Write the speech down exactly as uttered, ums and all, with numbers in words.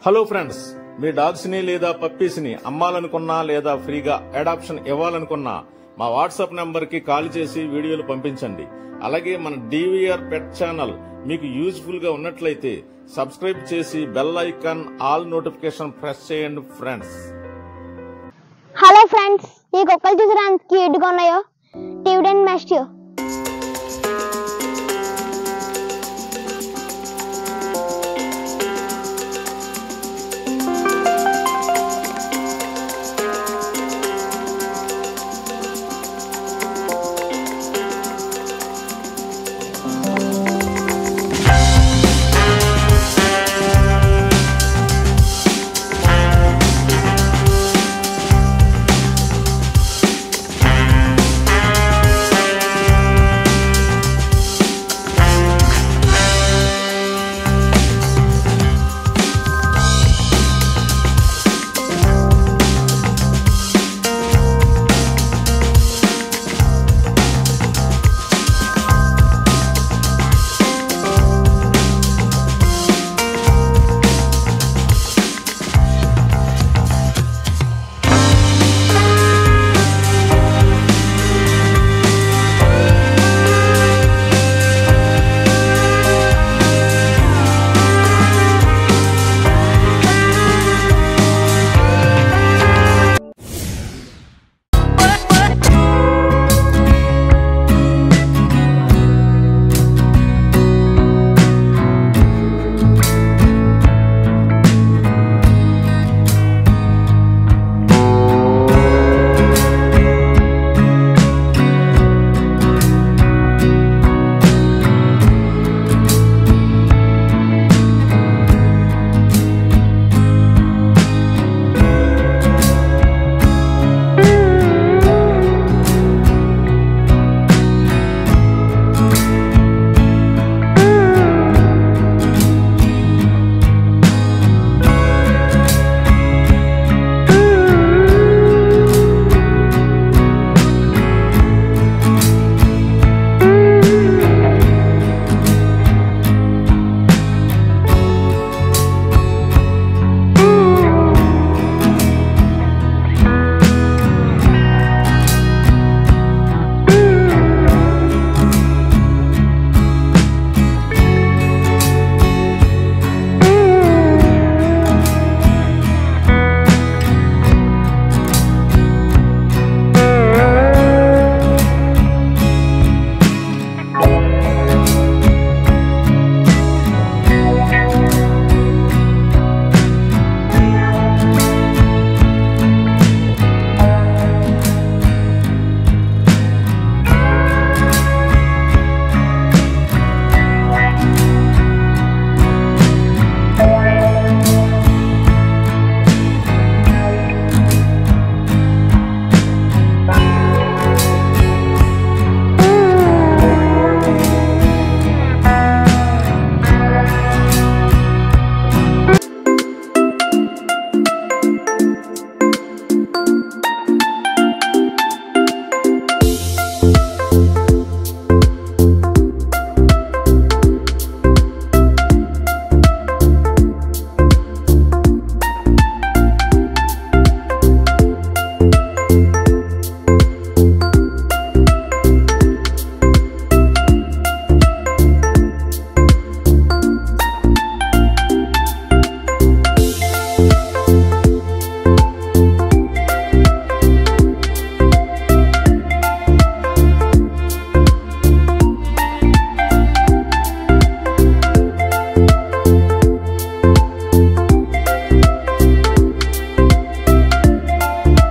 Hello friends, మీ dogs ని లేదా puppies ని అమ్మాలనుకున్నా లేదా ఫ్రీగా అడాప్షన్ ఇవ్వాలనుకున్నా మా వాట్సాప్ నంబర్ కి కాల్ చేసి వీడియోలు పంపించండి. అలాగే మన డివిఆర్ పెట్ ఛానల్ మీకు యూజ్ఫుల్ గా ఉన్నట్లయితే సబ్స్క్రైబ్ చేసి bell icon all notification press చేయండి ఫ్రెండ్స్. హలో ఫ్రెండ్స్, ఈ కుక్కలు చూసడానికి క్యూట్ గా ఉన్నాయో టిబెటన్ మాస్టిఫ్